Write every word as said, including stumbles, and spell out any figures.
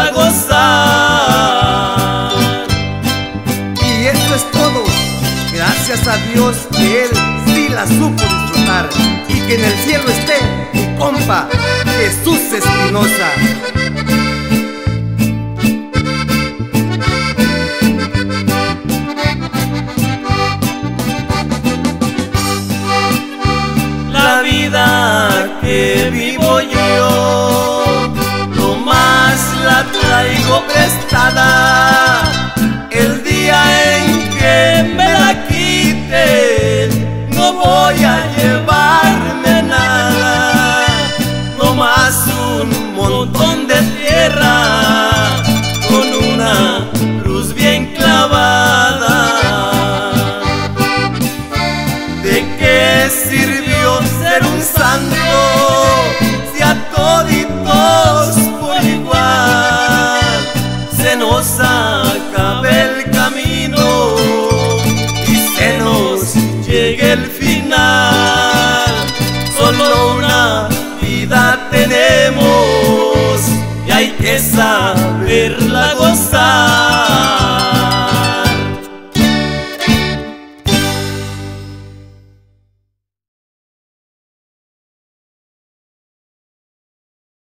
para gozar. Y eso es todo, gracias a Dios que Él sí la supo disfrutar. Y que en el cielo esté mi compa Jesús Espinosa. La vida que vivo yo, no más la traigo prestada.